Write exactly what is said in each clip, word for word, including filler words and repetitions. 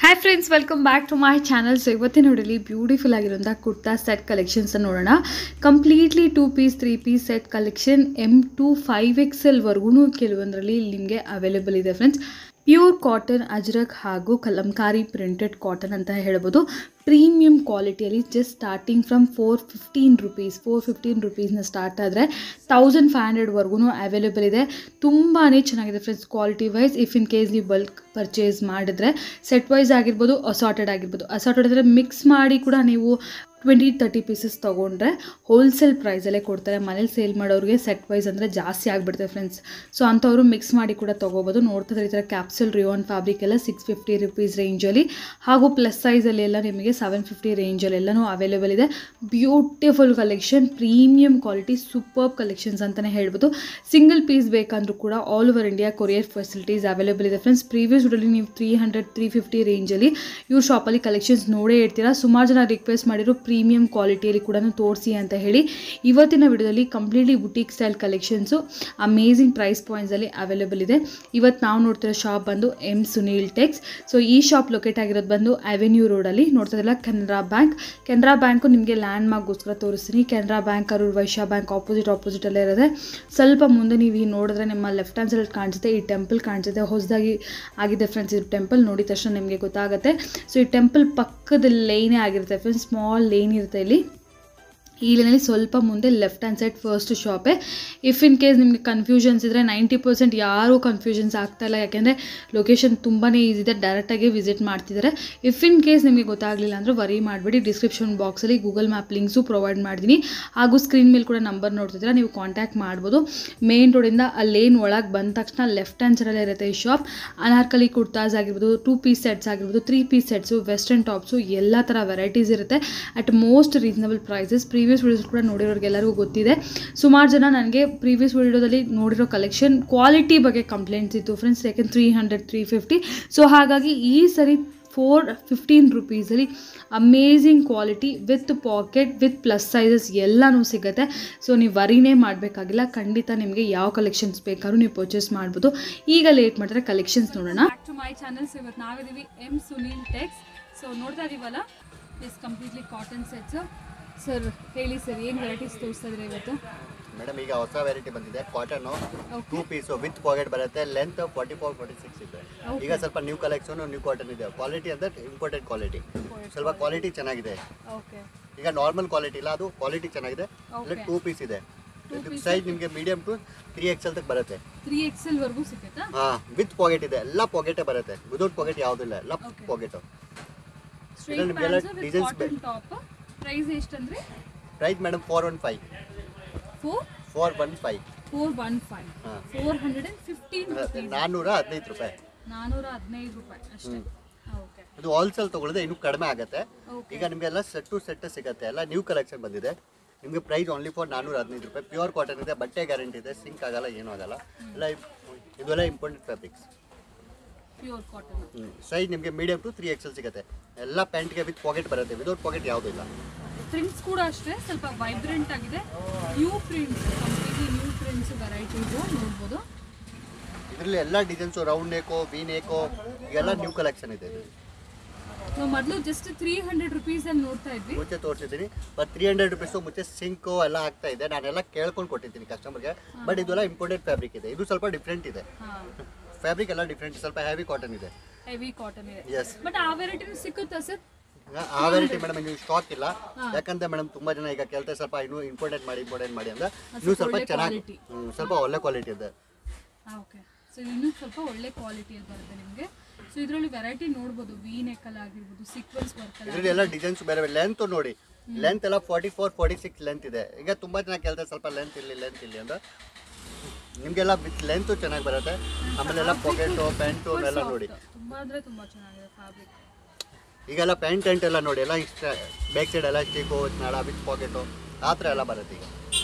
Hi friends, welcome back to my channel. So ಇವತ್ತಿನ ನೋಡಲಿ beautiful ಆಗಿರೋಂಥ ಕುರ್ತಾ ಸೆಟ್ ಕಲೆಕ್ಷನ್ಸ್ ನೋಡೋಣ. Completely two piece three piece set collection M to five X ಎಲ್ವರೆಗೂ ಕೆಲವೊಂದರಲ್ಲಿ ನಿಮಗೆ available ಇದೆ ಫ್ರೆಂಡ್ಸ್. ಪ್ಯೂರ್ ಕಾಟನ್, ಅಜ್ರಕ್ ಹಾಗೂ ಕಲಂಕಾರಿ ಪ್ರಿಂಟೆಡ್ ಕಾಟನ್ ಅಂತ ಹೇಳ್ಬೋದು. ಪ್ರೀಮಿಯಂ ಕ್ವಾಲಿಟಿಯಲ್ಲಿ just starting from four fifteen rupees four fifteen ರುಪೀಸ್ನ ಸ್ಟಾರ್ಟ್ ಆದರೆ ತೌಸಂಡ್ ಫೈವ್ ಹಂಡ್ರೆಡ್ವರೆಗೂ ಅವೈಲೇಬಲ್ ಇದೆ. ತುಂಬಾ ಚೆನ್ನಾಗಿದೆ friends quality wise. If in case ನೀವು ಬಲ್ಕ್ ಪರ್ಚೇಸ್ ಮಾಡಿದ್ರೆ ಸೆಟ್ ವೈಸ್ ಆಗಿರ್ಬೋದು, ಅಸಾರ್ಟೆಡ್ ಆಗಿರ್ಬೋದು. ಅಸಾರ್ಟೆಡ್ ಅಂದರೆ ಮಿಕ್ಸ್ ಮಾಡಿ ಕೂಡ ನೀವು ಟ್ವೆಂಟಿ ತರ್ಟಿ ಪೀಸಸ್ ತೊಗೊಂಡ್ರೆ ಹೋಲ್ಸೇಲ್ ಪ್ರೈಸಲ್ಲೇ ಕೊಡ್ತಾರೆ. ಮನೇಲಿ ಸೇಲ್ ಮಾಡೋರಿಗೆ ಸೆಟ್ ವೈಸ್ ಅಂದರೆ ಜಾಸ್ತಿ ಆಗಿಬಿಡ್ತಾರೆ ಫ್ರೆಂಡ್ಸ್. ಸೊ ಅಂಥವರು ಮಿಕ್ಸ್ ಮಾಡಿ ಕೂಡ ತೊಗೋಬೋದು. ನೋಡ್ತಿದ್ರೆ ಈ ಥರ ಕ್ಯಾಪ್ಸೂಲ್ ರಿಯೋನ್ ಫ್ಯಾಬ್ರಿಕ್ ಎಲ್ಲ ಸಿಕ್ಸ್ ಫಿಫ್ಟಿ ರುಪೀಸ್ ರೇಂಜಲ್ಲಿ ಹಾಗೂ ಪ್ಲಸ್ ಸೈಜಲ್ಲಿ ಎಲ್ಲ ನಿಮಗೆ ಸೆವೆನ್ ಫಿಫ್ಟಿ ರೇಂಜಲ್ಲೆಲ್ಲನೂ ಅವೈಲೇಬಲ್ ಇದೆ. Beautiful collection, premium quality, superb collections ಅಂತಲೇ ಹೇಳ್ಬೋದು. ಸಿಂಗಲ್ ಪೀಸ್ ಬೇಕಂದ್ರೂ ಕೂಡ all over India courier facilities available ಇದೆ ಫ್ರೆಂಡ್ಸ್. ಪ್ರೀವಿಯಸ್ ವಿಡಿಯೋಲಿ ನೀವು ತ್ರೀ ಹಂಡ್ರೆಡ್ ತ್ರೀ ಫಿಫ್ಟಿ ರೇಂಜಲ್ಲಿ ಇವ್ರ ಶಾಪಲ್ಲಿ ಕಲೆಕ್ಷನ್ಸ್ ನೋಡೇ ಇರ್ತೀರಾ. ಸುಮಾರು ಜನ ರಿಕ್ವೆಸ್ಟ್ ಮಾಡಿರೋ ಪ್ರೀಮಿಯಂ ಕ್ವಾಲಿಟಿಯಲ್ಲಿ ಕೂಡ ತೋರಿಸಿ ಅಂತ ಹೇಳಿ ಇವತ್ತಿನ ವಿಡಿಯೋದಲ್ಲಿ completely boutique style collections amazing price ಪಾಯಿಂಟ್ಸಲ್ಲಿ ಅವೈಲೇಬಲ್ ಇದೆ. ಇವತ್ತು ನಾವು ನೋಡ್ತಿರೋ ಶಾಪ್ ಬಂದು ಎಮ್ ಸುನೀಲ್ ಟೆಕ್ಸ್. ಸೊ ಈ ಶಾಪ್ ಲೊಕೇಟ್ ಆಗಿರೋದು ಬಂದು ಅವೆನ್ಯೂ ರೋಡಲ್ಲಿ. ನೋಡ್ತಿದ್ರಲ್ಲ ಕೆನರಾ ಬ್ಯಾಂಕ್. ಕೆನರಾ ಬ್ಯಾಂಕು ನಿಮಗೆ ಲ್ಯಾಂಡ್ ಮಾರ್ಕ್ಗೋಸ್ಕರ ತೋರಿಸ್ತೀನಿ. ಕೆನರಾ ಬ್ಯಾಂಕ್ ಅವರು ವೈಶ್ಯ ಬ್ಯಾಂಕ್ ಆಪೋಸಿಟ್ ಆಪೋಸಿಟಲ್ಲೇ ಇರೋದೆ. ಸ್ವಲ್ಪ ಮುಂದೆ ನೀವು ಈ ನೋಡಿದ್ರೆ ನಿಮ್ಮ ಲೆಫ್ಟ್ ಹ್ಯಾಂಡ್ ಸೈಡ್ ಕಾಣಿಸುತ್ತೆ, ಈ ಟೆಂಪಲ್ ಕಾಣಿಸುತ್ತೆ. ಹೊಸದಾಗಿ ಆಗಿದೆ ಫ್ರೆಂಡ್ಸ್. ಇದು ಟೆಂಪಲ್ ನೋಡಿದ ತಕ್ಷಣ ನಿಮಗೆ ಗೊತ್ತಾಗುತ್ತೆ. ಸೊ ಈ ಟೆಂಪಲ್ ಪಕ್ಕದ ಲೈನೇ ಆಗಿರುತ್ತೆ ಫ್ರೆಂಡ್ಸ್. ಸ್ಮಾಲ್ ಲೈನ್ ಇರುತ್ತೆ ಇಲ್ಲಿ. ಈ ಲೈನಲ್ಲಿ ಸ್ವಲ್ಪ ಮುಂದೆ ಲೆಫ್ಟ್ ಹ್ಯಾಂಡ್ ಸೈಡ್ ಫಸ್ಟ್ ಶಾಪೇ. ಇಫ್ ಇನ್ ಕೇಸ್ ನಿಮಗೆ ಕನ್ಫ್ಯೂಷನ್ಸ್ ಇದ್ದರೆ ನೈಂಟಿ ಪರ್ಸೆಂಟ್ ಯಾರೂ ಕನ್ಫ್ಯೂಷನ್ಸ್ ಆಗ್ತಾಯಿಲ್ಲ, ಯಾಕೆಂದರೆ ಲೊಕೇಶನ್ ತುಂಬಾ ಈಸಿ ಇದೆ, ಡೈರೆಕ್ಟಾಗಿ ವಿಸಿಟ್ ಮಾಡ್ತಿದ್ದಾರೆ. ಇಫ್ ಇನ್ ಕೇಸ್ ನಿಮಗೆ ಗೊತ್ತಾಗಲಿಲ್ಲ ಅಂದರೆ ವರಿ ಮಾಡಬೇಡಿ, ಡಿಸ್ಕ್ರಿಪ್ಷನ್ ಬಾಕ್ಸಲ್ಲಿ ಗೂಗಲ್ ಮ್ಯಾಪ್ ಲಿಂಕ್ಸು ಪ್ರೊವೈಡ್ ಮಾಡ್ತೀನಿ. ಹಾಗೂ ಸ್ಕ್ರೀನ್ ಮೇಲೆ ಕೂಡ ನಂಬರ್ ನೋಡ್ತಿದ್ದೀರಾ, ನೀವು ಕಾಂಟ್ಯಾಕ್ಟ್ ಮಾಡ್ಬೋದು. ಮೇನ್ ರೋಡಿಂದ ಆ ಲೇನ್ ಒಳಗೆ ಬಂದ ತಕ್ಷಣ ಲೆಫ್ಟ್ ಹ್ಯಾಂಡ್ ಸೈಡಲ್ಲೇ ಇರುತ್ತೆ ಈ ಶಾಪ್. ಅನಾರ್ಕಲಿ ಕುರ್ತಾಸ್ ಆಗಿರ್ಬೋದು, ಟೂ ಪೀಸ್ ಸೆಟ್ಸ್ ಆಗಿರ್ಬೋದು, three piece sets, western tops, ಎಲ್ಲ ಥರ ವೆರೈಟೀಸ್ ಇರುತ್ತೆ at most reasonable prices. Previous videos ಕೂಡ ನೋಡಿರೋರಿಗೆಲ್ಲರಿಗೂ ಗೊತ್ತಿದೆ. ಸುಮಾರು ಜನ ನನಗೆ ಪ್ರೀವಿಯಸ್ ವಿಡಿಯೋದಲ್ಲಿ ನೋಡಿರೋ ಕಲೆಕ್ಷನ್ ಕ್ವಾಲಿಟಿ ಬಗ್ಗೆ ಕಂಪ್ಲೇಂಟ್ಸ್ ಇತ್ತು ಫ್ರೆಂಡ್ಸ್, ಯಾಕೆಂದ್ರೆ three hundred three fifty so ಹಾಗಾಗಿ ಈ ಸರಿ ಫೋರ್ ಫಿಫ್ಟೀನ್ ರುಪೀಸಲ್ಲಿ amazing quality with pocket with plus sizes ಎಲ್ಲನೂ ಸಿಗುತ್ತೆ. ಸೊ ನೀವು ವರಿನೇ ಮಾಡಬೇಕಾಗಿಲ್ಲ, ಖಂಡಿತ ನಿಮಗೆ ಯಾವ ಕಲೆಕ್ಷನ್ಸ್ ಬೇಕಾದ್ರೂ ನೀವು ಪರ್ಚೇಸ್ ಮಾಡ್ಬೋದು. ಈಗ ಲೇಟ್ ಮಾಡಿದ್ರೆ ಕಲೆಕ್ಷನ್ಸ್ ನೋಡೋಣ. Back to my channel. So ಇವತ್ತು ನಾವಿದ್ದೀವಿ ಎಮ್ ಸುನೀಲ್ ಟೆಕ್ಸ್. ಸೊ ನೋಡ್ತಾ ಇದೀವಲ್ಲ, is completely cotton sets. Sir ಹೇಳಿ ಸರ್, ಏನು ವೆರೈಟೀಸ್ ತೋರಿಸ್ತಾ ಇದ್ರೆ ಇವತ್ತು? ಮೇಡಮ್ ಈಗ ಹೊಸ ವೆರೈಟಿ ಬಂದಿದೆ, cotton two piece with pocket ಬರುತ್ತೆ. Length forty four forty six ಇದೆ. ಈಗ ಸ್ವಲ್ಪ ನ್ಯೂ ಕಲೆಕ್ಷನ್, ನ್ಯೂ ಕಾಟನ್ ಇದೆ. ಕ್ವಾಲಿಟಿ ಅಂದರೆ ಇಂಪೋರ್ಟೆಡ್ ಕ್ವಾಲಿಟಿ, ಸ್ವಲ್ಪ ಕ್ವಾಲಿಟಿ ಚೆನ್ನಾಗಿದೆ. ಈಗ ನಾರ್ಮಲ್ ಕ್ವಾಲಿಟಿ ಇಲ್ಲ, ಅದು ಕ್ವಾಲಿಟಿ ಚೆನ್ನಾಗಿದೆ. ಇಲ್ಲ ಟೂ ಪೀಸ್ ಇದೆ. ಸೈಜ್ ನಿಮಗೆ ಮೀಡಿಯಂ ಟು ತ್ರೀ ಎಕ್ಸೆಲ್ ತಕ್ಕ ಬರುತ್ತೆ. ತ್ರೀ ಎಕ್ಸೆಲ್ ವರೆಗೂ ಸಿಗುತ್ತಾ? ಹಾಂ, ವಿತ್ ಪಾಕೆಟ್ ಇದೆ. ಎಲ್ಲ ಪಾಕೆಟೇ ಬರುತ್ತೆ, ವಿದೌಟ್ ಪಾಕೆಟ್ ಯಾವುದಿಲ್ಲ, ಎಲ್ಲ ಪಾಕೆಟು. ನಿಮಗೆಲ್ಲ ಡಿಸೈನ್ಸ್ ಪ್ರೈಸ್ ಎಷ್ಟಂದ್ರೆ? Price madam four one five four four one five four one five four hundred and fifteen ನಾನ್ನೂರ ಹದಿನೈದು ರೂಪಾಯಿ ನಾನ್ನೂರ ಹದಿನೈದು ರೂಪಾಯಿ ಅಷ್ಟೇ. ಓಕೆ, ಇದು ಹೋಲ್ಸೇಲ್ ತಗೊಳಿದ್ರೆ ಇನ್ನೂ ಕಡಿಮೆ ಆಗುತ್ತೆ. ಈಗ ನಿಮಗೆಲ್ಲ ಸೆಟ್ ಟು ಸೆಟ್ ಸಿಗುತ್ತೆ, ಎಲ್ಲ ನ್ಯೂ ಕಲೆಕ್ಷನ್ ಬಂದಿದೆ. ನಿಮಗೆ ಪ್ರೈಸ್ ಓನ್ಲಿ ಫಾರ್ ನಾನ್ನೂರ ಹದಿನೈದು ರೂಪಾಯಿ. ಪ್ಯೂರ್ ಕಾಟನ್ ಇದೆ, ಬಟ್ಟೆ ಗ್ಯಾರಂಟಿ ಇದೆ, ಸಿಂಕ್ ಆಗಲ್ಲ, ಏನೂ ಆಗಲ್ಲ. ಎಲ್ಲ ಇದೆಲ್ಲ important fabrics, pure cotton. Size ನಿಮಗೆ ಮೀಡಿಯಂ ಟು ತ್ರೀ ಎಕ್ಸೆಲ್ ಸಿಗುತ್ತೆ. ಎಲ್ಲ ಪ್ಯಾಂಟ್ಗೆ ವಿತ್ ಪಾಕೆಟ್ ಬರುತ್ತೆ, ವಿದೌಟ್ ಪಾಕೆಟ್ ಯಾವುದೂ ಇಲ್ಲ. ಪ್ರಿಂಟ್ಸ್ ಕೂಡ ಅಷ್ಟೇ ಸ್ವಲ್ಪ ವೈಬ್ರೆಂಟ್ ಆಗಿದೆ. New prints, completely new prints varieties ನೋಡ್ಬೋದು. ಇದರಲ್ಲಿ ಎಲ್ಲ ಡಿಸೈನ್ಸು, ರೌಂಡ್ ನೇಕೋ, ವಿ ನೇಕೋ, ಎಲ್ಲ ನ್ಯೂ ಕಲೆಕ್ಷನ್ ಇದೆ. ನಾವು ಮೊದಲು ಜಸ್ಟ್ ತ್ರೀ ಹಂಡ್ರೆಡ್ ರುಪೀಸಲ್ಲಿ ನೋಡ್ತಾ ಇದ್ವಿ, ಮುಂಚೆ ತೋರಿಸಿದ್ದೀನಿ. ಬಟ್ ತ್ರೀ ಹಂಡ್ರೆಡ್ ರುಪೀಸು ಮುಂಚೆ ಸಿಂಕು ಎಲ್ಲ ಆಗ್ತಾ ಇದೆ. ನಾನೆಲ್ಲ ಕೇಳ್ಕೊಂಡು ಕೊಟ್ಟಿದ್ದೀನಿ ಕಸ್ಟಮರ್ಗೆ. ಬಟ್ ಇದೆಲ್ಲ ಇಂಪೋರ್ಟೆಡ್ ಫ್ಯಾಬ್ರಿಕ್ ಇದೆ, ಇದು ಸ್ವಲ್ಪ ಡಿಫ್ರೆಂಟ್ ಇದೆ. ಫ್ಯಾಬ್ರಿಕ್ ಎಲ್ಲ ಡಿಫ್ರೆಂಟ್, ಸ್ವಲ್ಪ ಹೆವಿ ಕಾಟನ್ ಇದೆ. ಹೆವಿ ಕಾಟನ್ ಇದೆ. ಎಸ್, ಬಟ್ ಆ ವೆರೈಟಿ ಸಿಕ್ಕುತ್ತಾ ಸರ್? ಆ ವೆರೈಟಿ ಮೇಡಮ್ ಇನ್ನೂ ಸ್ಟಾಕ್ ಇಲ್ಲ. ಯಾಕಂದ್ರೆ ಮೇಡಮ್ ತುಂಬಾ ಜನ ಈಗ ಕೇಳ್ತಾರೆ ಸ್ವಲ್ಪ ಇನ್ನೂ ಇಂಪೋರ್ಟೆಂಟ್ ಮಾಡಿ ಇಂಪೋರ್ಟೆಂಟ್ ಮಾಡಿ ಅಂದ್ರೆ ಇನ್ನೂ ಸ್ವಲ್ಪ ಚೆನ್ನಾಗಿ, ಸ್ವಲ್ಪ ಒಳ್ಳೆ ಕ್ವಾಲಿಟಿ ಇದೆ. ಓಕೆ, ಸೊ ಇನ್ನೂ ಸ್ವಲ್ಪ ಒಳ್ಳೆ ಕ್ವಾಲಿಟಿಯಲ್ಲಿ ಬರುತ್ತೆ ನಿಮಗೆ. ಸೊ ಇದರಲ್ಲಿ ವೆರೈಟಿ ನೋಡ್ಬೋದು, ವಿ ನೆಕ್ಕಲ್ ಆಗಿರ್ಬೋದು, ಸೀಕ್ವೆನ್ಸ್ ವರ್ಕ್ ಅಲ್ಲಿ. ಇದರಲ್ಲಿ ಎಲ್ಲ ಡಿಸೈನ್ಸ್ ಬೇರೆ ಬೇರೆ. ಲೆಂತ್ ನೋಡಿ, ಲೆಂತ್ ಎಲ್ಲ forty four forty six length ಇದೆ. ಈಗ ತುಂಬಾ ಜನ ಕೇಳ್ತಾರೆ ಸ್ವಲ್ಪ ಲೆಂತ್ ಇಲ್ಲಿ ಲೆಂತ್ ಇಲ್ಲಿ ಅಂದ್ರೆ ನಿಮಗೆಲ್ಲ ವಿತ್ ಲೆಂತ್ ಚೆನ್ನಾಗಿ ಬರುತ್ತೆ. ಆಮೇಲೆ ಎಲ್ಲ ಪಾಕೆಟು ಪ್ಯಾಂಟು ಎಲ್ಲ ನೋಡಿ, ತುಂಬಾ ಅಂದ್ರೆ ತುಂಬಾ ಚೆನ್ನಾಗಿದೆ ಫ್ಯಾಬ್ರಿಕ್. ಈಗೆಲ್ಲ ಪ್ಯಾಂಟ್ ಟೆಂಟ್ ಎಲ್ಲ ನೋಡಿ, ಎಲ್ಲ ಇಷ್ಟ ಬ್ಯಾಕ್ ಸೈಡ್ ಎಲ್ಲ ಸ್ಟಿಕು ನಾಳ ವಿತ್ ಪಾಕೆಟು ಆ ಥರ ಎಲ್ಲ ಬರುತ್ತೆ.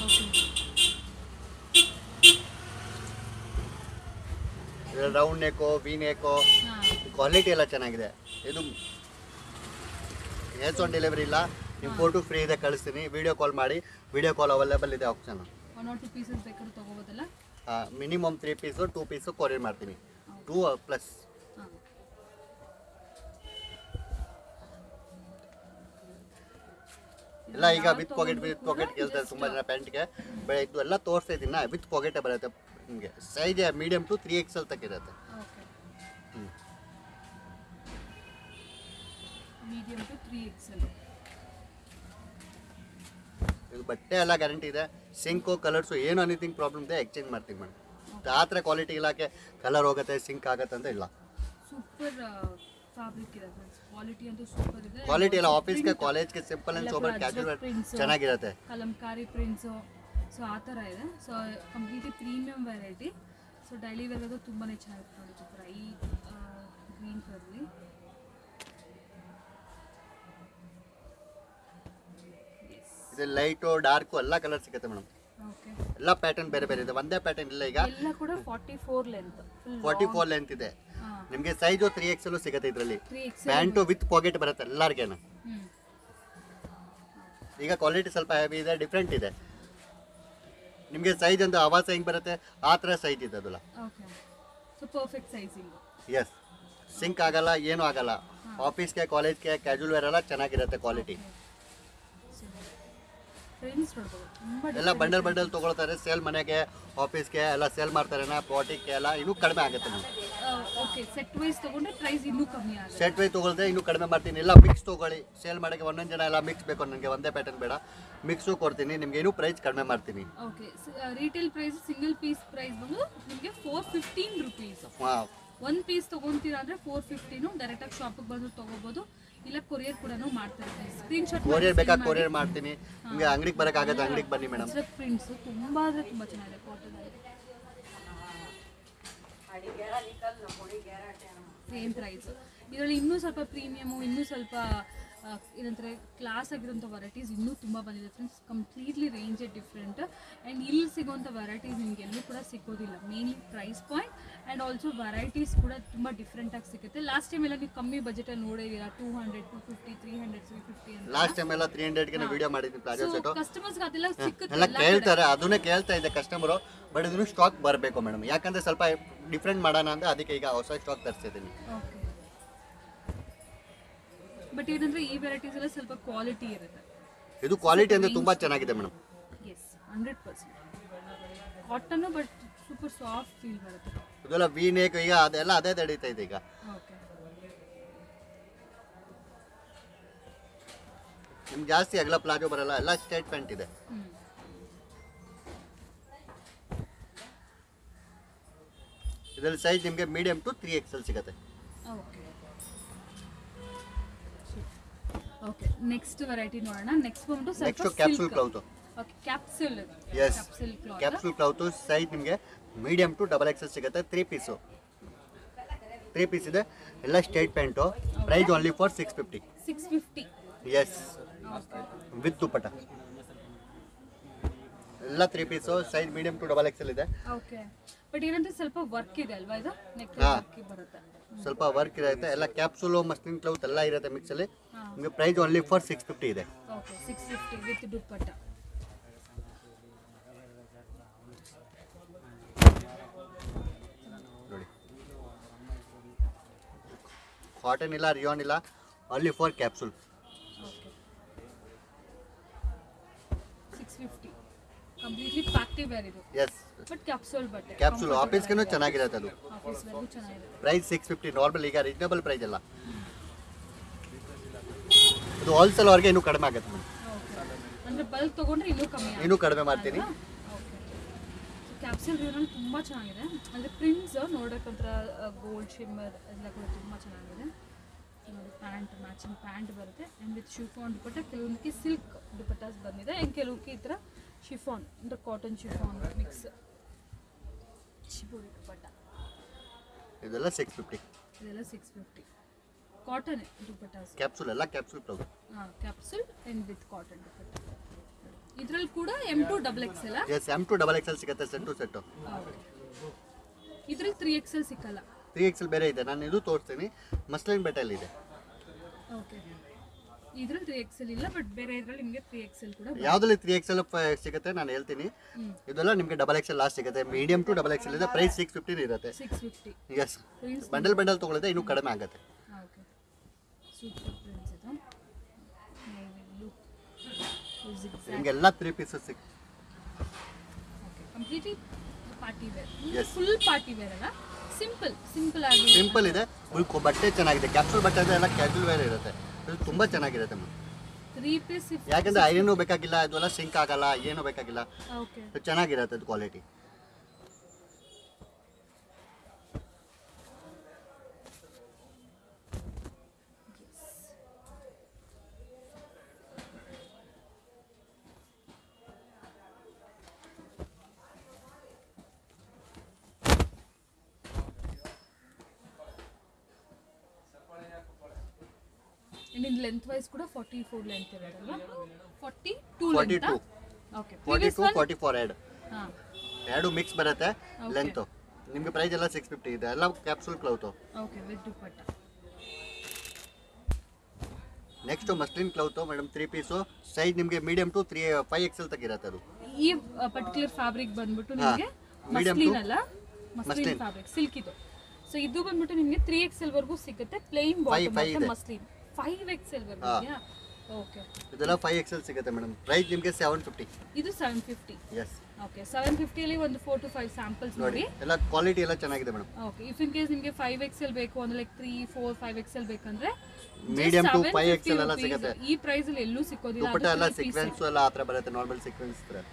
ಈಗ ರೌಂಡ್ ನೇಕೋ, ವಿ ನೇಕೋ, ಕ್ವಾಲಿಟಿ ಎಲ್ಲ ಚೆನ್ನಾಗಿದೆ. ಇದು ಕ್ಯಾಶ್ ಆನ್ ಡೆಲಿವರಿ ಇಲ್ಲ, ನಿಮ್ಮ ಫೋಟೋ ಫ್ರೀ ಇದೆ, ಕಳಿಸ್ತೀನಿ. ವಿಡಿಯೋ ಕಾಲ್ ಮಾಡಿ, ವಿಡಿಯೋ ಕಾಲ್ ಅವೈಲೇಬಲ್ ಇದೆ option. One or two pieces ಬೇಕಾದ್ರೂ ತಗೋಬೋದಲ್ಲ? Minimum three piece two piece courier ಮಾಡ್ತೀನಿ, ಟೂ ಪ್ಲಸ್. ಎಲ್ಲ ಈಗ ವಿತ್ ಪಾಕೆಟ್ ವಿತ್ ಪಾಕೆಟ್ ಕೇಳ್ತಾರೆ ತುಂಬ ಜನ ಪ್ಯಾಂಟ್ಗೆ ಬೆಳೆ ಇದು ಎಲ್ಲ ತೋರಿಸ್ತಾ ಇದ್ದೀನಿ ನಾ ವಿತ್ ಪಾಕೆಟೇ ಬರುತ್ತೆ ನಿಮಗೆ size medium to three X L ತಕ್ಕ ಇರುತ್ತೆ ಹ್ಞೂ ಮೀಡಿಯಮ್ ಟು ತ್ರೀ ಎಕ್ಸೆಲ್. ಇದು ಬಟ್ಟೆ ಎಲ್ಲ ಗ್ಯಾರಂಟಿ ಇದೆ. ಸಿಂಕು ಕಲರ್ಸು ಏನು ಅನಿಥಿಂಗ್ ಪ್ರಾಬ್ಲಮ್ ಇದೆ ಎಕ್ಸ್ಚೇಂಜ್ ಮಾಡ್ತೀನಿ ಮೇಡಮ್. ಆ ಥರ ಕ್ವಾಲಿಟಿ ಇಲ್ಲಕ್ಕೆ ಕಲರ್ ಹೋಗುತ್ತೆ ಸಿಂಕ್ ಆಗುತ್ತೆ ಅಂತ ಇಲ್ಲ. ಸೂಪರ್ ಫ್ಯಾಬ್ರಿಕ್ ಇದೆ ಫ್ರೆಂಡ್ಸ್, ಕ್ವಾಲಿಟಿ ಅಂತೂ ಸೂಪರ್ ಇದೆ. ಕ್ವಾಲಿಟಿ ಎಲ್ಲ ಆಫೀಸ್ಗೆ ಕಾಲೇಜ್ಗೆ ಸಿಂಪಲ್ ಆ್ಯಂಡ್ ಸೋಬರ್ ಕ್ಯಾಶುವಲ್ ಚೆನ್ನಾಗಿರುತ್ತೆ. ಕಲಂಕಾರಿ ಪ್ರಿಂಟ್ಸು ಸೊ ಆ ಥರ ಇದೆ. So completely premium variety. So daily ವೇರ್ದು ತುಂಬಾ ಚೆನ್ನಾಗಿರುತ್ತೆ ನೋಡಿ. ಚಿತ್ರ ಈ ಗ್ರೀನ್ ಕಲರ್ಲಿ ಇದು ಲೈಟು ಡಾರ್ಕು ಎಲ್ಲ ಕಲರ್ ಸಿಗುತ್ತೆ ಮೇಡಮ್. ಓಕೆ, ಎಲ್ಲ ಪ್ಯಾಟರ್ನ್ ಬೇರೆ ಬೇರೆ ಇದೆ, ಒಂದೇ ಪ್ಯಾಟರ್ನ್ ಇಲ್ಲ. ಈಗ ಎಲ್ಲ ಕೂಡ forty four length forty four length ಇದೆ ನಿಮಗೆ. ಸೈಜು ತ್ರೀ ಎಕ್ಸೆಲ್ ಸಿಗುತ್ತೆ ಇದರಲ್ಲಿ. Three X pant with pocket ಬರುತ್ತೆ ಎಲ್ಲರಿಗೇನು. ಈಗ ಕ್ವಾಲಿಟಿ ಸ್ವಲ್ಪ ಹೆವಿ ಇದೆ, ಡಿಫ್ರೆಂಟ್ ಇದೆ. ನಿಮಗೆ ಸೈಜ್ ಅಂತ ಆವಾಸ ಹೆಂಗೆ ಬರುತ್ತೆ ಆ ಥರ ಸೈಜ್ ಇದೆ ಅದಲ್ಲ. Okay, so perfect sizing. Yes, shrink ಆಗಲ್ಲ, ಏನೂ ಆಗಲ್ಲ. ಆಫೀಸ್ಗೆ ಕಾಲೇಜ್ಗೆ ಕ್ಯಾಶುವಲ್ ವೇರ್ ಎಲ್ಲ ಚೆನ್ನಾಗಿರುತ್ತೆ ಕ್ವಾಲಿಟಿ. ಫ್ರೆಂಡ್ಸ್ ನೋಡ್ಬೋದು ತುಂಬ ಎಲ್ಲ ಬಂಡಲ್ ಬಂಡಲ್ ತೊಗೊಳ್ತಾರೆ ಸೇಲ್, ಮನೆಗೆ ಆಫೀಸ್ಗೆ ಎಲ್ಲ ಸೇಲ್ ಮಾಡ್ತಾರೆ ನಾ ಪಾಟಿಗೆ ಎಲ್ಲ ಇನ್ನೂ ಕಡಿಮೆ ಆಗುತ್ತೆ ನಿಮಗೆ. ಓಕೆ, ಸೆಟ್ ವೈಸ್ ತೊಗೊಂಡ್ರೆ ಪ್ರೈಸ್ ಇನ್ನೂ ಕಮ್ಮಿ ಆಗುತ್ತೆ. ಸೆಟ್ ವೈಸ್ ತೊಗೊಳ್ದೆ ಇನ್ನೂ ಕಡಿಮೆ ಮಾಡ್ತೀನಿ. ಎಲ್ಲ ಮಿಕ್ಸ್ ತೊಗೊಳ್ಳಿ, ಸೇಲ್ ಮಾಡೋಕ್ಕೆ ಒಂದೊಂದು ಜನ ಎಲ್ಲ ಮಿಕ್ಸ್ ಬೇಕು, ನನಗೆ ಒಂದೇ ಪ್ಯಾಟರ್ನ್ ಬೇಡ, ಮಿಕ್ಸು ಕೊಡ್ತೀನಿ ನಿಮಗೆ, ಇನ್ನೂ ಪ್ರೈಸ್ ಕಡಿಮೆ ಮಾಡ್ತೀನಿ. Okay, retail price single piece price ಬಂದು ನಿಮಗೆ ಫೋರ್ ಫಿಫ್ಟೀನ್ ರುಪೀಸ್. ಹಾಂ, ಒಂದು ಪೀಸ್ ತೊಗೊತೀರಾ ಅಂದರೆ ಫೋರ್ ಫಿಫ್ಟೀನು ಡೈರೆಕ್ಟಾಗಿ ಶಾಪಿಗೆ ಬಂದು ತೊಗೋಬೋದು, ಇಲ್ಲ ಕೊರಿಯರ್ ಕೂಡ ಮಾಡ್ತಾರೆ. ಸ್ಕ್ರೀನ್ ಶಾಟ್ ಕೊರಿಯರ್ ಬೇಕಾ ಕೊರಿಯರ್ ಮಾಡ್ತೀನಿ. ನಿಮಗೆ ಅಂಗಡಿಗೆ ಬರೋಕ್ಕಾಗತ್ತೆ, ಅಂಗಡಿಗೆ ಬನ್ನಿ ಮೇಡಮ್. ಪ್ರಿಂಟ್ಸು ತುಂಬ ಅಂದರೆ ತುಂಬ ಚೆನ್ನಾಗಿದೆ ಕಾಟನಲ್ಲಿ. Same price. ಇದರಲ್ಲಿ ಇನ್ನೂ ಸ್ವಲ್ಪ ಪ್ರೀಮಿಯಮು, ಇನ್ನೂ ಸ್ವಲ್ಪ ಏನಂತಾರೆ ಕ್ಲಾಸ್ ಆಗಿರೋಂಥ ವೆರೈಟೀಸ್ ಇನ್ನೂ ತುಂಬ ಬಂದಿದೆ ಫ್ರೆಂಡ್ಸ್. ಕಂಪ್ಲೀಟ್ಲಿ ರೇಂಜೇ ಡಿಫ್ರೆಂಟ್. ಆ್ಯಂಡ್ ಇಲ್ಲಿ ಸಿಗೋಂಥ ವೆರೈಟೀಸ್ ನಿಮಗೆ ಎಲ್ಲೂ ಕೂಡ ಸಿಗೋದಿಲ್ಲ. Mainly price point and also varieties ಕೂಡ ತುಂಬ ಡಿಫ್ರೆಂಟಾಗಿ ಸಿಗುತ್ತೆ. ಲಾಸ್ಟ್ ಟೈಮ್ ಎಲ್ಲ ನೀವು ಕಮ್ಮಿ ಬಜೆಟಲ್ಲಿ ನೋಡಿದ್ದೀರಾ, two hundred two fifty three hundred three fifty ಅಂತ. ಲಾಸ್ಟ್ ಟೈಮ್ ಎಲ್ಲ ತ್ರೀ ಹಂಡ್ರೆಡ್ಗೆ ವಿಡಿಯೋ ಮಾಡಿದ್ದೀನಿ ಪ್ಲಾಜೋ ಸೆಟ್ಟು. ಕಸ್ಟಮರ್ಸ್ಗೆ ಅದೆಲ್ಲ ಸಿಕ್ಕುತ್ತೆ, ಎಲ್ಲ ಕೇಳ್ತಾರೆ, ಅದನ್ನೇ ಕೇಳ್ತಾ ಇದೆ ಕಸ್ಟಮರು. ಬಟ್ ಇದನ್ನು ಸ್ಟಾಕ್ ಬರಬೇಕು ಮೇಡಮ್, ಯಾಕಂದರೆ ಸ್ವಲ್ಪ ಡಿಫ್ರೆಂಟ್ ಮಾಡೋಣ ಅಂದರೆ ಅದಕ್ಕೆ ಈಗ ಹೊಸ ಸ್ಟಾಕ್ ತರಿಸಿದ್ದೀನಿ. ಓಕೆ, ಬಟ್ ಏನಂದ್ರೆ ಈ ವೆರೈಟೀಸ್ ಎಲ್ಲ ಸ್ವಲ್ಪ ಕ್ವಾಲಿಟಿ ಇರುತ್ತೆ. ಇದು ಕ್ವಾಲಿಟಿ ಅಂದರೆ ತುಂಬ ಚೆನ್ನಾಗಿದೆ madam. Yes, hundred percent cotton, but super soft feel ಬರುತ್ತೆ. ಇದೆಲ್ಲ ವಿ ನೆಕ್ ಈಗ ಅದೆಲ್ಲ ಅದೇ ತಡೀತಾ ಇದೆ ಈಗ. ಓಕೆ, ನಿಮ್ಗೆ ಜಾಸ್ತಿ ಅಗಲ ಪ್ಲಾಜೋ ಬರಲ್ಲ, ಎಲ್ಲ ಸ್ಟ್ರೈಟ್ ಪ್ಯಾಂಟ್ ಇದೆ. ಇದರಲ್ಲಿ ಸೈಜ್ ನಿಮಗೆ medium to three X L ಸಿಗುತ್ತೆ. ಓಕೆ ಓಕೆ, ನೆಕ್ಸ್ಟ್ ವೆರೈಟಿ ನೋಡೋಣ. ನೆಕ್ಸ್ಟ್ ಬಂದು next capsule cloth. Okay, capsule. Yes, capsule cloth. Capsule cloth size ನಿಮಗೆ medium to double X L ಸಿಗುತ್ತೆ. ತ್ರೀ ಪೀಸು ತ್ರೀ ಪೀಸ್ ಇದೆ, ಎಲ್ಲ straight pant. Price only for six fifty. Six fifty yes, with dupatta. ಎಲ್ಲ three piece, size medium to double X L ಇದೆ. Okay, but ಏನಂದ್ರೆ ಸ್ವಲ್ಪ work ಇದೆ ಅಲ್ವಾ, ಇದು ನೆಕ್ ಹಾ. ವರ್ಕ್ ಬರುತ್ತೆ. ಸ್ವಲ್ಪ ವರ್ಕ್ ಇರುತ್ತೆ, ಎಲ್ಲ ಕ್ಯಾಪ್ಸೂಲು ಮಸ್ಲಿನ್ ಕ್ಲೌತ್ ಎಲ್ಲ ಇರುತ್ತೆ ಮಿಕ್ಸಲ್ಲಿ. ನಿಮಗೆ price only for six fifty ಇದೆ. Okay, six fifty with dupatta. ನೋಡಿ, ಕಾಟನ್ ಇಲ್ಲ, ರಿಯಾನ್ ಇಲ್ಲ, only for capsule. Okay, six fifty completely party wear ಇದು. ಎಸ್, ಬಟ್ ಕ್ಯಾಪ್ಸೂಲ್ ಬಟ್ಟೆ. ಕ್ಯಾಪ್ಸೂಲ್ ಆಫೀಸ್ಗೂ ಚೆನ್ನಾಗಿರುತ್ತೆ ಅದು. ಆಫೀಸ್ ವೇರ್ಗೂ ಚೆನ್ನಾಗಿದೆ. ಪ್ರೈಸ್ ಸಿಕ್ಸ್ ಫಿಫ್ಟಿ ನಾರ್ಮಲ್, ಈಗ ರೀಸನಬಲ್ ಪ್ರೈಸ್ ಎಲ್ಲ. ಇದು ಹೋಲ್ಸೇಲ್ ಅವ್ರಿಗೆ ಇನ್ನೂ ಕಡಿಮೆ ಆಗುತ್ತೆ ಮೇಡಮ್. ಓಕೆ, ಅಂದರೆ ಬಲ್ಕ್ ತೊಗೊಂಡ್ರೆ ಇನ್ನೂ ಕಮ್ಮಿ ಆಗುತ್ತೆ. ಇನ್ನೂ ಕಡಿಮೆ ಮಾಡ್ತೀನಿ. ಓಕೆ, ಕ್ಯಾಪ್ಸೂಲ್ ವೇರಲ್ಲಿ ತುಂಬ ಚೆನ್ನಾಗಿದೆ. ಅಂದರೆ ಪ್ರಿಂಟ್ಸ್ ನೋಡೋಕ್ಕಂತರ ಗೋಲ್ಡ್ ಶಿಮ್ಮರ್ ಎಲ್ಲ ಕೂಡ ತುಂಬ ಚೆನ್ನಾಗಿದೆ. ನೋಡಿ, ಪ್ಯಾಂಟ್ ಮ್ಯಾಚಿಂಗ್ ಪ್ಯಾಂಟ್ ಬರುತ್ತೆ ಆ್ಯಂಡ್ ವಿತ್ ಶಿಫಾನ್ ದುಪ್ಪಟ್ಟ. ಕೆಲವೊಂದಕ್ಕೆ ಸಿಲ್ಕ್ ದುಪ್ಪಟ್ಟಾಸ್ ಬಂದಿದೆ ಆ್ಯಂಡ್ ಕೆಲವಕ್ಕೆ ಈ ಥರ ಶಿಫಾನ್ ಅಂದರೆ cotton chiffon mix shibori dupatta. ಇದೆಲ್ಲ ಸಿಕ್ಸ್ ಫಿಫ್ಟಿ. ಇದೆಲ್ಲ six fifty cotton dupattas. Capsule ಎಲ್ಲ ಕ್ಯಾಪ್ಸೂಲ್ ಕ್ಲೌತ್. ಹಾಂ, capsule and with cotton dupatta. ಇದರಲ್ಲಿ ಕೂಡ M to double X L. Yes, M to double X L ಸಿಗುತ್ತೆ ಸೆಟ್ ಟು ಸೆಟ್ಟು. ಇದ್ರಲ್ಲಿ three X L ಸಿಕ್ಕಲ್ಲ. Three X L ಬೇರೆ ಇದೆ, ನಾನು ಇದು ತೋರಿಸ್ತೀನಿ. ಮಸ್ಲಿನ್ ಬೆಟ್ಟಲ್ಲಿ ಇದೆ. ಓಕೆ, ಇದ್ರಲ್ಲಿ ತ್ರೀ ಎಕ್ಸ್ ಎಲ್ ಇಲ್ಲ, ಬಟ್ ಬೇರೆ ಇದರಲ್ಲಿ ನಿಮಗೆ ತ್ರೀ ಎಕ್ಸ್ ಎಲ್ ಕೂಡ ಯಾವುದ್ರಲ್ಲಿ ತ್ರೀ ಎಕ್ಸ್ ಎಲ್ ಸಿಗುತ್ತೆ ನಾನು ಹೇಳ್ತೀನಿ. ಇದೆಲ್ಲ ನಿಮಗೆ ಡಬಲ್ ಎಕ್ಸ್ ಎಲ್ ಲಾಸ್ಟ್ ಸಿಗುತ್ತೆ. Medium to double X L ಇದೆ. ಪ್ರೈಸ್ ಸಿಕ್ಸ್ ಫಿಫ್ಟಿನ್ ಇರುತ್ತೆ. Six fifty. Yes, bundle bundle ತೊಗೊಳಿದ್ರೆ ಇನ್ನೂ ಕಡಿಮೆ ಆಗುತ್ತೆ. ಓಕೆ, ಸೂಪರ್ ಪ್ರಿಂಟ್ಸ್ ಇದು. ನಿಮಗೆಲ್ಲ ತ್ರೀ ಪೀಸಸ್ ಸಿಕ್ completely party wear, Yes. Full party wear ಅಲ್ಲ, ಸಿಂಪಲ್ ಸಿಂಪಲ್ ಆಗಿ ಸಿಂಪಲ್ ಇದೆ. ಫುಲ್ ಬಟ್ಟೆ ಚೆನ್ನಾಗಿದೆ. ಕ್ಯಾಪ್ಸೂಲ್ ಬಟ್ಟೆ ಅಂದರೆ ಎಲ್ಲ ಕ್ಯಾಶುವಲ್ ವೇರ್ ಇರುತ್ತೆ. ಇದು ತುಂಬ ಚೆನ್ನಾಗಿರುತ್ತೆ ಮ್ಯಾಮ್. ತ್ರೀ ಪೀಸ್ ಯಾಕಂದರೆ ಐರನ್ನು ಬೇಕಾಗಿಲ್ಲ, ಅದೆಲ್ಲ ಸಿಂಕ್ ಆಗಲ್ಲ, ಏನೂ ಬೇಕಾಗಿಲ್ಲ. ಓಕೆ. ಇದು ಚೆನ್ನಾಗಿರುತ್ತೆ ಅದು ಕ್ವಾಲಿಟಿ. ನಿನ್ನ ಲೆಂತ್ ವೈಸ್ ಕೂಡ ಫಾರ್ಟಿ ಫೋರ್ ಲೆಂತ್ ಇರೋದಲ್ವಾ? Forty two forty length. Two okay. Forty two forty four ಎರಡು ಹಾಂ ಎರಡು ಮಿಕ್ಸ್ ಬರುತ್ತೆ ಲೆಂತು. ನಿಮಗೆ ಪ್ರೈಸ್ ಎಲ್ಲ ಸಿಕ್ಸ್ ಫಿಫ್ಟಿ ಇದೆ, ಎಲ್ಲ capsule cloth. Okay with dupatta. Next muslin cloth madam, three piece. Size ನಿಮಗೆ medium to three five XL ತೆಗಿರತ್ತೆ ಅದು. ಈ ಪರ್ಟಿಕ್ಯುಲರ್ ಫ್ಯಾಬ್ರಿಕ್ ಬಂದ್ಬಿಟ್ಟು ನಿಮಗೆ medium ಮಸ್ಲಿನ್ to ಅಲ್ಲ, ಮಸ್ಲಿನ್ muslin. ಫ್ಯಾಬ್ರಿಕ್ ಸಿಲ್ಕ್ ಇದು. ಸೊ ಇದು ಬಂದ್ಬಿಟ್ಟು ನಿಮಗೆ ತ್ರೀ ಎಕ್ಸ್ ಎಲ್ ವರ್ಗೂ ಸಿಗುತ್ತೆ. ಪ್ಲೇನ್ ಬಾಟಮ್ five ಮತ್ತೆ ಇದೆ. ಮಸ್ಲಿನ್ ಫೈವ್ ಎಕ್ಸ್ ಎಲ್ ವರ್ಗೂ ಹಾ. ಇದೆಯಾ? ಓಕೆ. ಇದೆಲ್ಲ ಫೈವ್ ಎಕ್ಸೆಲ್ ಸಿಗುತ್ತೆ ಮೇಡಮ್. ಪ್ರೈಸ್ ನಿಮಗೆ ಸೆವೆನ್ ಫಿಫ್ಟಿ. ಇದು seven fifty. Yes okay. Seven ಫಿಫ್ಟಿಯಲ್ಲಿ ಒಂದು ಫೋರ್ ಟು ಫೈವ್ ಸ್ಯಾಂಪಲ್ಸ್ ನೋಡಿ, ನೋಡಿ. ಎಲ್ಲ ಕ್ವಾಲಿಟಿ ಎಲ್ಲ ಚೆನ್ನಾಗಿದೆ madam. Okay. If in case ನಿಮಗೆ ಫೈವ್ ಎಕ್ಸ್ ಎಲ್ ಬೇಕು ಅಂದ್ರೆ like three four five X L ಬೇಕಂದ್ರೆ ಮೀಡಿಯಮ್ ಟು ಫೈವ್ ಎಕ್ಸೆಲ್ ಎಲ್ಲ ಸಿಗುತ್ತೆ. ಈ ಪ್ರೈಸ್ ಅಲ್ಲಿ ಎಲ್ಲೂ ಸಿಕ್ಕೋದಿಲ್ಲ. ದುಪ್ಪಟ್ಟ ಎಲ್ಲ ಸೀಕ್ವೆನ್ಸ್ ಎಲ್ಲ ಆ ಥರ ಬರುತ್ತೆ, ನಾರ್ಮಲ್ ಸೀಕ್ವೆನ್ಸ್ ಥರ.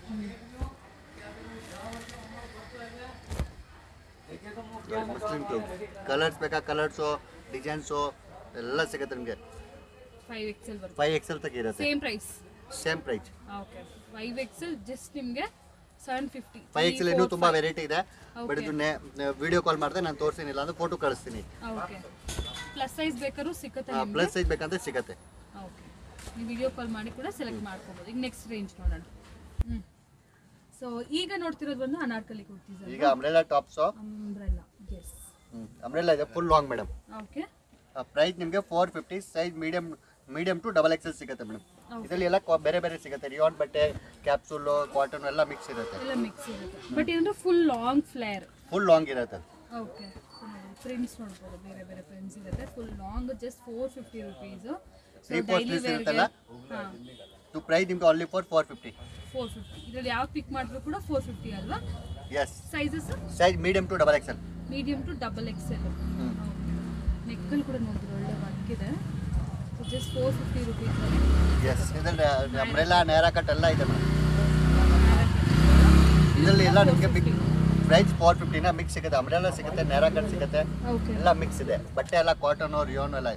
ಮಸ್ಲಿನ್ ಕ್ಲೌತ್ ಕಲರ್ಸ್ ಬೇಕಾ ಕಲರ್ಸು ಡಿಸೈನ್ಸು ಎಲ್ಲ ಸಿಗುತ್ತೆ ನಿಮಗೆ. ಫೈವ್ ಎಕ್ಸ್ ಎಲ್ ವರ್ಗೂ ಫೈವ್ ಎಕ್ಸೆಲ್ ತೆಗಿರುತ್ತೆ. Same price. Same price. Okay. Five X L just ನಿಮಗೆ ಸೆವೆನ್ ಫಿಫ್ಟಿ. ಫೈವ್ ಎಕ್ಸೆಲ್ ಇನ್ನೂ ತುಂಬ ವೆರೈಟಿ ಇದೆ. ಬಟ್ ಇದು ವಿಡಿಯೋ ಕಾಲ್ ಮಾಡಿದೆ ನಾನು ತೋರಿಸ್ತೀನಿ, ಇಲ್ಲ ಅಂದ್ರೆ ಫೋಟೋ ಕಳಿಸ್ತೀನಿ. ಓಕೆ. ಪ್ಲಸ್ ಸೈಜ್ ಬೇಕಾದ್ರೂ ಸಿಗುತ್ತೆ ನಿಮಗೆ. ಪ್ಲಸ್ ಸೈಜ್ ಬೇಕಂದ್ರೆ ಸಿಗುತ್ತೆ. ಓಕೆ. ನೀವು ವಿಡಿಯೋ ಕಾಲ್ ಮಾಡಿ ಕೂಡ ಸೆಲೆಕ್ಟ್ ಮಾಡ್ಕೋಬೋದು. ಈಗ ನೆಕ್ಸ್ಟ್ ರೇಂಜ್ ನೋಡೋಣ. ಹ್ಞೂ. ಸೊ ಈಗ ನೋಡ್ತಿರೋದು ಬಂದು ಅನಾರ್ಕಲಿ ಕುರ್ತೀಸ್. ಈಗ umbrella tops. Umbrella. Yes. Umbrella ಇದೆ full long madam. Okay. Price ನಿಮಗೆ four fifty. Size medium medium to double XL ಸಿಗುತ್ತೆ ಮೇಡಮ್. ಇದರಲ್ಲಿ ಎಲ್ಲ ಕ್ವಾ- ಬೇರೆ ಬೇರೆ ಸಿಗುತ್ತೆ. ರಿಯಾನ್ ಬಟ್ಟೆ, ಕ್ಯಾಪ್ಸೂಲು, ಕಾಟನ್ ಎಲ್ಲ ಮಿಕ್ಸ್ ಇರುತ್ತೆ. ಎಲ್ಲ ಮಿಕ್ಸ್ ಇರುತ್ತೆ. ಬಟ್ ಇದಂದ್ರೆ full long flare. Full long ಇರುತ್ತೆ. ಓಕೆ. ಪ್ರಿಂಟ್ಸ್ ನೋಡ್ಬೋದು, ಬೇರೆ ಬೇರೆ ಪ್ರಿಂಟ್ಸ್ ಇರುತ್ತೆ. Full long just four fifty rupees. So three four daily piece ವೇರ್ಗೆ ಇರುತ್ತಲ್ಲ, ಹಾಂ ಟು ಪ್ರೈಸ್ ನಿಮಗೆ only for four fifty. Four fifty. ಇದರಲ್ಲಿ ಯಾವ ಪಿಕ್ ಮಾಡಿದ್ರು ಕೂಡ ಫೋರ್ ಫಿಫ್ಟಿ ಅಲ್ವಾ? Yes. Sizes size medium to double XL. Medium to double X L. ನೆಕ್ಕಲ್ಲಿ ಕೂಡ ನೋಡಿದ್ರು ಒಳ್ಳೆ ವರ್ಕ್ ಇದೆ. So just four fifty rupees. Yes. ಇದರಲ್ಲಿ ಅಂಬ್ರೆಲಾ, ನೇರಾ ಕಟ್ ಎಲ್ಲ ಇದೆ ಮೇಡಮ್. ಇದರಲ್ಲಿ ಎಲ್ಲ ನಿಮಗೆ ಬಿಗ್ ಪ್ರೈಸ್ ಫೋರ್ ಫಿಫ್ಟಿನ ಮಿಕ್ಸ್ ಸಿಗುತ್ತೆ. ಅಂಬ್ರೆಲಾ ಸಿಗುತ್ತೆ, ನೇರಾ ಕಟ್ ಸಿಗುತ್ತೆ, ಓಕೆ. ಎಲ್ಲ ಮಿಕ್ಸ್ ಇದೆ. ಬಟ್ಟೆ ಎಲ್ಲ ಕಾಟನ್, ರಿಯೋನ್ ಎಲ್ಲ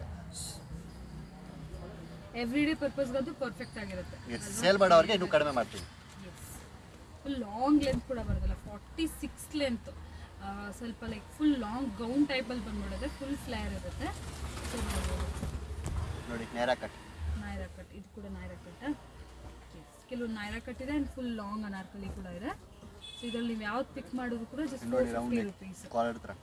ಎವ್ರಿ ಡೇ ಪರ್ಪಸ್ಗಂತೂ ಪರ್ಫೆಕ್ಟ್ ಆಗಿರುತ್ತೆ. ಸೇಲ್ ಮಾಡೋರಿಗೆ ಇನ್ನೂ ಕಡಿಮೆ ಮಾಡ್ತೀವಿ. ಫುಲ್ ಲಾಂಗ್ ಲೆಂತ್ ಕೂಡ ಬರೋದಿಲ್ಲ, ಫಾರ್ಟಿ ಸಿಕ್ಸ್ ಲೆಂತ್. ಸ್ವಲ್ಪ ಲೈಕ್ ಫುಲ್ ಲಾಂಗ್ ಗೌನ್ ಟೈಪಲ್ಲಿ ಬಂದ್ಬಿಡುತ್ತೆ. ಫುಲ್ ಫ್ಲೇರ್ ಇರುತ್ತೆ. ಸೊ ನೋಡಿ, ನೇರಾ ಕಟ್, ನಾಯ್ರಾ ಕಟ್. ಇದು ಕೂಡ ನಾಯ್ರಾ ಕಟ್. ಕೆಲವೊಂದು ನಾಯ್ರಾ ಕಟ್ ಇದೆ ಆ್ಯಂಡ್ ಫುಲ್ ಲಾಂಗ್ ಅನಾರ್ಕಲಿ ಕೂಡ ಇದೆ. ಸೊ ಇದರಲ್ಲಿ ನೀವು ಯಾವ್ದು ಪಿಕ್ ಮಾಡಿದ್ರು ಕೂಡ ಜಸ್ಟ್ ಫೋರ್ ನೋಡಿ ಫಿಫ್ಟಿ ರೌಂಡ್ ರುಪೀಸ್. ಕಾಲರ್ ಹತ್ರ.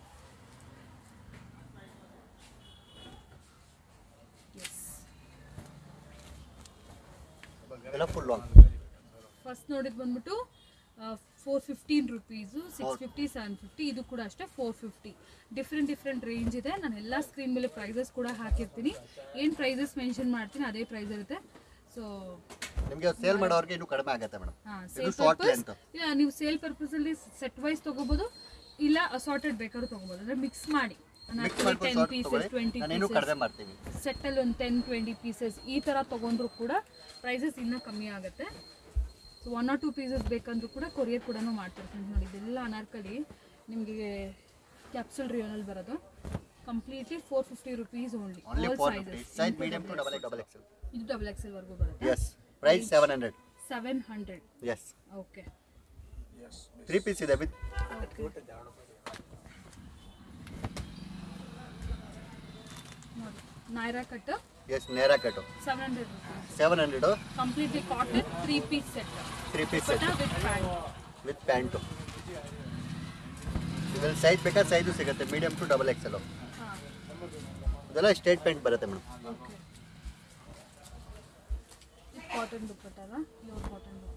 ಎಲ್ಲ ಫುಲ್ ಲಾಂಗ್. ಫಸ್ಟ್ ನೋಡಿದ್ ಬಂದ್ಬಿಟ್ಟು four fifteen rupees, six fifty, seven fifty. ಇದು ಕೂಡ ಅಷ್ಟೇ four fifty. Different different range ಇದೆ. ನಾನು ಎಲ್ಲ ಸ್ಕ್ರೀನ್ ಮೇಲೆ ಪ್ರೈಸಸ್ ಕೂಡ ಹಾಕಿರ್ತೀನಿ. ಏನು ಪ್ರೈಸಸ್ ಮೆನ್ಷನ್ ಮಾಡ್ತೀನಿ ಅದೇ ಪ್ರೈಸ್ ಇರುತ್ತೆ. ಸೊ ನಿಮಗೆ ಸೇಲ್ ಮಾಡೋರಿಗೆ ಇನ್ನೂ ಕಡಿಮೆ ಆಗುತ್ತೆ ಮೇಡಮ್. ಹಾಂ, ಇದು ಸೇಲ್ ಶಾರ್ಟ್ ಪರ್ಪಸ್. ಲೆಂತ್. ಇಲ್ಲ, ನೀವು ಸೇಲ್ ಪರ್ಪಸಲ್ಲಿ ಸೆಟ್ ವೈಸ್ ತೊಗೋಬೋದು, ಇಲ್ಲ ಅಸಾರ್ಟೆಡ್ ಬೇಕಾದ್ರೂ ತೊಗೋಬೋದು. ಅಂದರೆ ಮಿಕ್ಸ್ ಮಾಡಿ ಮಿಕ್ಸ್ ಟೆನ್ ಮಾಡ್ಕೊಂಡು ಪೀಸಸ್, ತಗೊಳ್ಳಿ, ಟ್ವೆಂಟಿ ನಾನು ಇನ್ನೂ ಕಡಿಮೆ ಮಾಡ್ತೀನಿ. ಸೆಟ್ಟಲ್ಲಿ ಒಂದು ಟೆನ್ ಟ್ವೆಂಟಿ ಪೀಸಸ್ ಈ ಥರ ತೊಗೊಂಡ್ರು ಕೂಡ ಪ್ರೈಸಸ್ ಇನ್ನೂ ಕಮ್ಮಿ ಆಗುತ್ತೆ. So one or two pieces ಬೇಕಂದ್ರೂ ಕೂಡ ಕೊರಿಯರ್ ಕೂಡ ಮಾಡ್ತಿರ್ತೀನಿ. ನೋಡಿ, ಇದೆಲ್ಲ ಅನಾರ್ಕಲಿ ನಿಮಗೆ ಕ್ಯಾಪ್ಸೂಲ್ ರಿಯೋನಲ್ಲಿ ಬರೋದು. Completely four fifty rupees only. Only all four fifty. Sizes. Size medium to double double XL. ಇದು ಡಬಲ್ ಎಕ್ಸೆಲ್ ವರ್ಗೂ ಬರುತ್ತೆ. Yes. Price seven hundred. Seven hundred. Yes. Okay. Three piece ಇದೆ with Naira cut. Yes. Naira cut seven hundred rupees. Seven hundred. Completely cotton three piece set. Three piece set with pant. With pant. ಇದರಲ್ಲಿ size ಬೇಕಾ size ಸಿಗುತ್ತೆ, medium to double XL. ಹಾಂ, ಇದೆಲ್ಲ state pant ಬರುತ್ತೆ madam. Okay. Cotton dupatta ಅಲ್ಲ, pure cotton dupatta.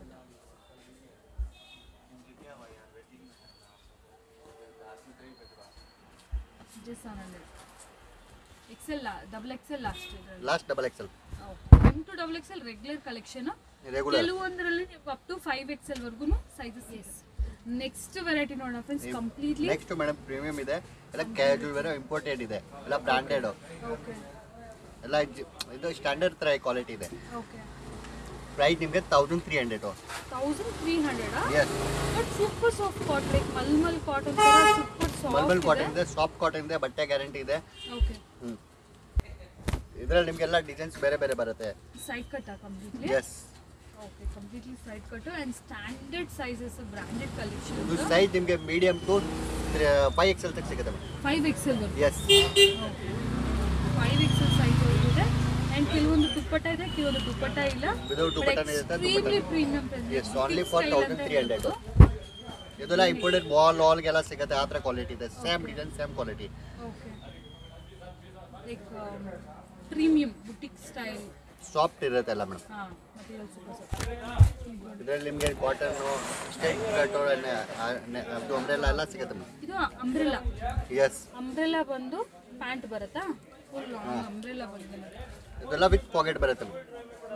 Just seven hundred. XL double XL last last double XL. M to double XL regular collection, regular ಕೆಲವೊಂದರಲ್ಲಿ ನೀವು up to five XL ವರ್ಗು sizes ಇದೆ. Next variety ನೋಡೋಣ friends, completely next madam premium ಇದೆ, ಎಲ್ಲ casual wear imported ಇದೆ, ಎಲ್ಲ branded, okay ಎಲ್ಲ ಜಿ- ಇದು ಸ್ಟ್ಯಾಂಡರ್ಡ್ ತರ ಕ್ವಾಲಿಟಿ ಇದೆ. ಓಕೆ ಪ್ರೈಸ್ ನಿಮಗೆ thousand three hundred. Thousand three hundred S, but super soft cotton, like mulmul cotton super mulmul soft cotton ಇದೆ, ಸಾಫ್ಟ್ ಕಾಟನ್ ಇದೆ, ಬಟ್ಟೆ ಗ್ಯಾರಂಟಿ ಇದೆ. ಓಕೆ ಹ್ಮ್ ಇದರಲ್ಲಿ ನಿಮಗೆಲ್ಲ ಡಿಸೈನ್ಸ್ ಬೇರೆ ಬೇರೆ ಬರುತ್ತೆ. Side cut completely. Yes, okay completely side cut and standard sizes branded collection. ಇದು ಸೈಜ್ ನಿಮಗೆ ಮೀಡಿಯಂ ಟು ಫೈವ್ ಎಕ್ಸೆಲ್ ತಕ್ಕ ಸಿಗುತ್ತೆ ಮೇಡಮ್. ಫೈವ್ ಎಕ್ಸೆಲ್ ವರ್ಗು. ಎಸ್, ಫೈವ್ ಎಕ್ಸೆಲ್ ಸೈಜ್ ಇದೆ ಅಂಡ್ ಕೆಲವೊಂದು ದುಪ್ಪಟ್ಟ ಇದೆ, ಕೆಲವೊಂದು ದುಪ್ಪಟ್ಟ ಇಲ್ಲ. ವಿದೌಟ್ ದುಪಟ್ಟಾನೇ ಇರುತ್ತೆ, extremely premium yes only for thousand three hundred. ಇದೆಲ್ಲ ಇಂಪೋರ್ಟೆಡ್ ವಾಲ್ ವಾಲ್ಗೆಲ್ಲ ಸಿಗುತ್ತೆ, ಆ ಥರ ಕ್ವಾಲಿಟಿ ಇದೆ, same design same quality. Okay like premium boutique style. Soft ಇರುತ್ತೆ ಎಲ್ಲ ಮೇಡಮ್. ಹಾಂ ಮಟೀರಿಯಲ್ ಸೂಪರ್ ಸಾಫ್ಟ್. ಇದರಲ್ಲಿ ನಿಮಗೆ ಕಾಟನ್ನು, ಸ್ಟೇಟ್ ಕಟ್ಟು, ಅದು ಅಂಬ್ರೆಲ್ಲ ಎಲ್ಲ ಸಿಗುತ್ತೆ ಮೇಡಮ್. ಇದು ಅಂಬ್ರೆಲಾ. ಎಸ್, ಅಂಬ್ರೆಲಾ ಬಂದು ಪ್ಯಾಂಟ್ ಬರುತ್ತಾ, ಫುಲ್ ಅಂಬ್ರೆಲಾ ಬಂದು ಇದೆಲ್ಲ ವಿತ್ ಪಾಕೆಟ್ ಬರುತ್ತೆ madam.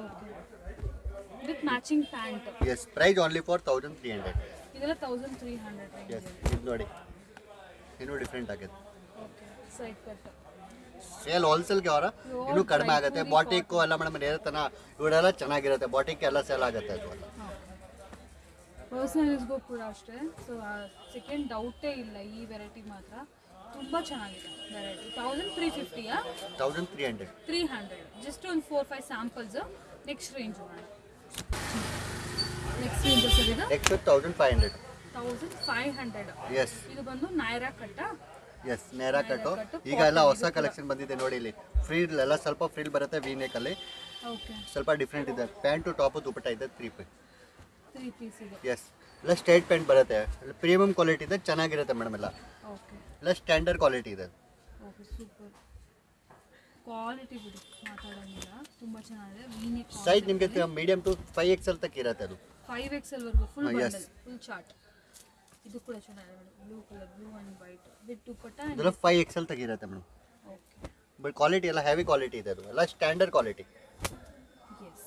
With matching pant. Yes, price only for thousand three hundred. ಇದೆಲ್ಲ ತೌಸಂಡ್ ತ್ರೀ ಹಂಡ್ರೆಡ್. ಎಸ್, ಇದು ನೋಡಿ ಇನ್ನೂ ಡಿಫ್ರೆಂಟ್ ಆಗಿದೆ. ಓಕೆ ಸೈಡ್ ಕಟ್ ಸೇಲ್ ಹೋಲ್ಸೇಲ್ಗೆ ಅವರ ಇನ್ನೂ ಕಡಿಮೆ ಆಗುತ್ತೆ. ಬಾಟಿಕ್ಕು ಎಲ್ಲ ಮೇಡಮ್ ನೇರತನ ಇವರೆಲ್ಲ ಚೆನ್ನಾಗಿರುತ್ತೆ, ಬಾಟಿಕ್ ಎಲ್ಲ ಸೇಲ್ ಆಗುತ್ತೆ ಅದು. ಪರ್ಸನಲ್ ಯೂಸ್ಗೂ ಕೂಡ ಅಷ್ಟೇ. ಸೊ ಸೆಕೆಂಡ್ ಡೌಟೇ ಇಲ್ಲ, ಈ ವೆರೈಟಿ ಮಾತ್ರ ತುಂಬ ಚೆನ್ನಾಗಿದೆ ವೆರೈಟಿ. ತೌಸಂಡ್ ತ್ರೀ ಫಿಫ್ಟಿಯಾ? Thousand three hundred. Three hundred just ಒಂದು four five samples. Next range ಮಾಡಿ, ನೆಕ್ಸ್ಟ್ ರೇಂಜ್ ಸರ್ ಇದು next thousand five hundred. Thousand five hundred. Yes, ಇದು ಬಂದು ನೈರಾ ಕಟ್ಟ. ಎಸ್ ನೇರಾ ಕಟ್ಟು. ಈಗ ಎಲ್ಲ ಹೊಸ ಕಲೆಕ್ಷನ್ ಬಂದಿದೆ ನೋಡಿ, ಇಲ್ಲಿ ಫ್ರೀಲ್ ಎಲ್ಲ ಸ್ವಲ್ಪ ಫ್ರೀಲ್ ಬರುತ್ತೆ, ವಿ ನೆಕಲ್ಲಿ ಓಕೆ ಸ್ವಲ್ಪ ಡಿಫ್ರೆಂಟ್ ಇದೆ. ಪ್ಯಾಂಟು ಟಾಪು ದುಪಟ್ಟ ಇದೆ, ತ್ರೀ ಪೀಸ್. ತ್ರೀ ಪೀಸ್ ಇದೆ. ಎಸ್, ಎಲ್ಲ ಸ್ಟ್ರೈಟ್ ಪ್ಯಾಂಟ್ ಬರುತ್ತೆ, ಪ್ರೀಮಿಯಂ ಕ್ವಾಲಿಟಿ ಇದೆ, ಚೆನ್ನಾಗಿರುತ್ತೆ ಮೇಡಮ್. ಎಲ್ಲ ಓಕೆ ಎಲ್ಲ ಸ್ಟ್ಯಾಂಡರ್ಡ್ ಕ್ವಾಲಿಟಿ ಇದೆ. ಓಕೆ ಸೂಪರ್ ಕ್ವಾಲಿಟಿ ಬಿಡಿ ಮಾತಾಡೋಂಗಿಲ್ಲ, ತುಂಬ ಚೆನ್ನಾಗಿದೆ. ವೀನೆ ಸೈಜ್ ನಿಮಗೆ ಮೀಡಿಯಂ ಟು ಫೈವ್ ಎಕ್ಸೆಲ್ ತಕ್ಕ ಇರುತ್ತೆ ಅದು. ಫೈವ್ ಎಕ್ಸೆಲ್ವರೆಗೂ ಫುಲ್ ಹಾ, yes. Bundle, full chart. ಇದು ಕೂಡ ಚೆನ್ನಾಗಿದೆ ನೋಡಿ, blue colour, blue and white with ದುಪ್ಪಟ್ಟ. ಇದೆಲ್ಲ ಫೈವ್ ಎಕ್ಸೆಲ್ ತಕ್ಕ ಇರುತ್ತೆ ಮೇಡಮ್. ಓಕೆ ಬಟ್ ಕ್ವಾಲಿಟಿ ಎಲ್ಲ ಹೆವಿ ಕ್ವಾಲಿಟಿ ಇದೆ, ಅದು ಎಲ್ಲ standard quality. Yes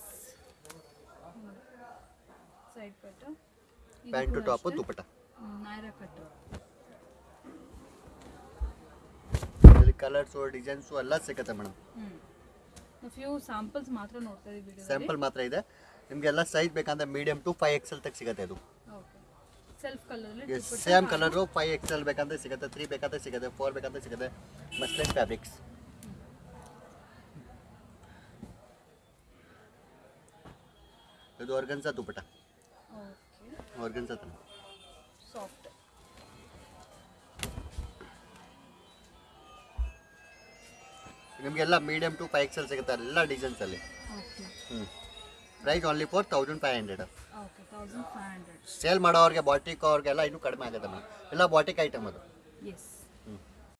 side cut, pant top dupatta. Naira cut. ಇದರಲ್ಲಿ ಕಲರ್ಸು ಡಿಸೈನ್ಸು ಎಲ್ಲ ಸಿಗುತ್ತೆ ಮೇಡಮ್. ಹ್ಞೂ ಫ್ಯೂ ಸ್ಯಾಂಪಲ್ಸ್ ಮಾತ್ರ ನೋಡ್ತಾ ಇದ್ದೀವಿ ವಿಡಿಯೋ. ಸ್ಯಾಂಪಲ್ ಮಾತ್ರ ಇದೆ, ನಿಮಗೆಲ್ಲ ಸೈಜ್ ಬೇಕಂದ್ರೆ ಮೀಡಿಯಂ ಟು ಫೈವ್ ಎಕ್ಸೆಲ್ ತಕ್ಕ ಸಿಗುತ್ತೆ ಇದು. ಓಕೆ ಸೆಲ್ಫ್ ಕಲರಲ್ಲಿ yes, same colour five XL ಬೇಕಂದ್ರೆ ಸಿಗುತ್ತೆ, ತ್ರೀ ಬೇಕಾದ್ರೆ ಸಿಗುತ್ತೆ, ಫೋರ್ ಬೇಕಂದ್ರೆ ಸಿಗುತ್ತೆ. Muslin fabrics. ಇದು ಆರ್ಗನ್ಸಾ ದುಪಟ್ಟ, ಓಕೆ ಆರ್ಗನ್ಸಾ ತರ ಸಾಫ್ಟ್. ನಿಮಗೆಲ್ಲ ಮೀಡಿಯಂ ಟು ಫೈವ್ ಎಕ್ಸೆಲ್ ಸಿಗುತ್ತೆ ಎಲ್ಲ ಡಿಸೈನ್ಸಲ್ಲಿ. ಓಕೆ ಹ್ಞೂ price only for thousand five hundred. Okay thousand five hundred. Sale ಮಾಡೋರಿಗೆ ಬಾಟಿಕ್ ಅವ್ರಿಗೆಲ್ಲ ಇನ್ನೂ ಕಡಿಮೆ ಆಗುತ್ತೆ ಮೇಡಮ್, ಎಲ್ಲ ಬಾಟಿಕ್ ಐಟಮ್ ಅದು. ಎಸ್